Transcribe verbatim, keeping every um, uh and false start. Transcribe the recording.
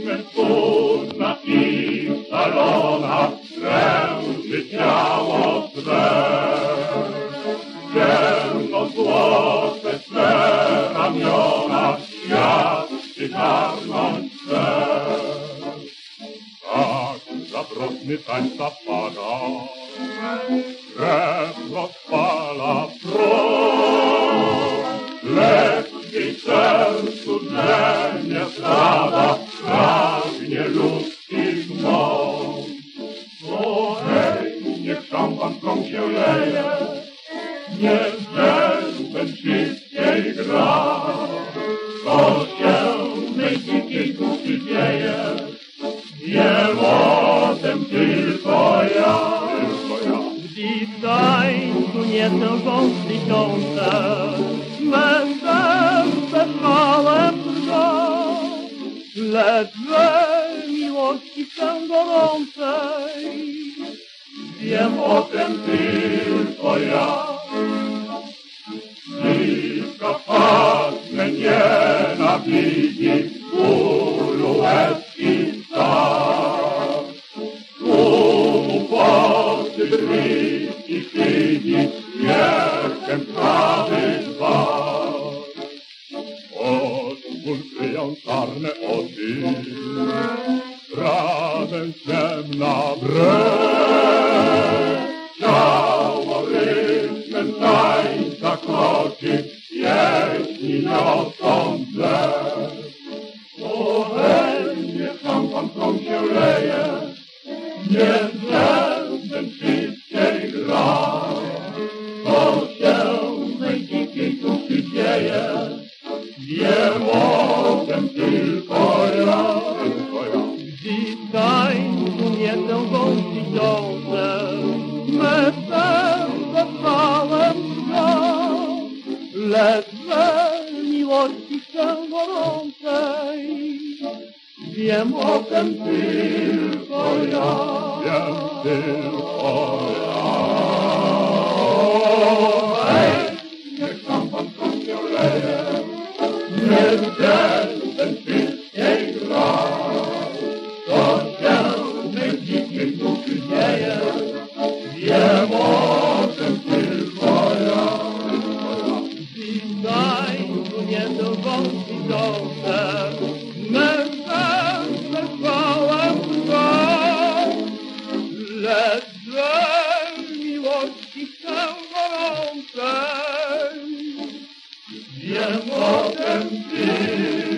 Bezpłodna i szalona, kręży ciało swe. Ciemno-złote swe ramiona, świat przygarnąć chce. Tak zaproszny tańca para, krew rozpala prąd. Lecz w jej sercu drzemie zdrada, pragnie ludzkich moc. O hej, niech szampan krąg się leje, niech dżem wszystkiej gra. To się w mej dzikiej duszy dzieje, wiem o tym tylko ja. Gdy w tańcu nie są wąsy tysiące, mym serce szale drga, lecz we miłości chcę gorącej, wiem o tym tylko ja. Bliska Fatme nienawidzi bólu łez i star. Tłumu poty krwi i chwili śmierchem prawy dwa. Od ból kryją czarne oczy, razem ciemna brew. Ciało rytmem tańca kroczy, jeśli niosą drzew. O hej, niech szampan krąg się leje, niech drzewem wszystkiej gra. To się w mej dzikiej duszy dzieje, wiem o tym tylko ja. gdy w tańcu nie są wąsy tysiące, me serce całe drga, lecz we miłości chcę gorącej, wiem o tym tylko ja. Wiem tylko ja. Hej, Niech szampan krąg się leje, niech dżem wszystkiej gra. To się w mej dzikiej duszy dzieje, wiem o tym tylko ja. gdy w tańcu nie są wąsy tysiące, mym serce całe drga, lecz we miłości chcę gorącej, Wiem o tym tylko